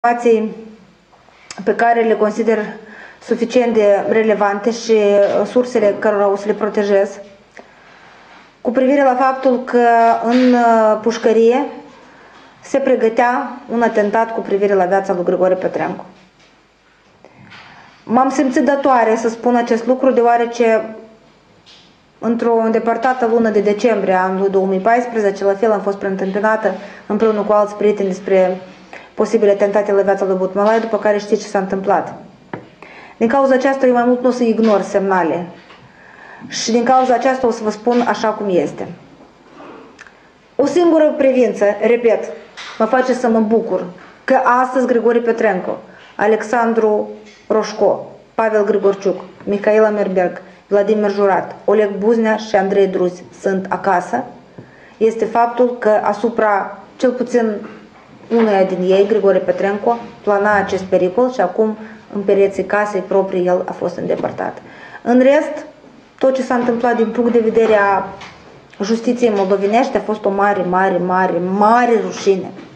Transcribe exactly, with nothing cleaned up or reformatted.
informații pe care le consider suficient de relevante și sursele cărora o să le protejez, cu privire la faptul că în pușcărie se pregătea un atentat cu privire la viața lui Grigore Petrencu. M-am simțit datoare să spun acest lucru, deoarece într-o îndepărtată lună de decembrie a anului două mii paisprezece, la fel am fost preîntâmpinată împreună cu alți prieteni despre posibile atentate la viața lui Butmălai, după care știți ce s-a întâmplat. Din cauza aceasta eu mai mult nu o să ignor semnale și din cauza aceasta o să vă spun așa cum este. O singură privință, repet, mă face să mă bucur că astăzi Grigore Petrencu, Alexandru Roșco, Pavel Grigorciuc, Mihaela Merberg, Vladimir Jurat, Oleg Buznea și Andrei Druzi sunt acasă, este faptul că asupra cel puțin unuia din ei, Grigore Petrencu, plana acest pericol și acum în pereții casei proprii el a fost îndepărtat. În rest, tot ce s-a întâmplat din punct de vedere a justiției moldovenești a fost o mare, mare, mare, mare rușine.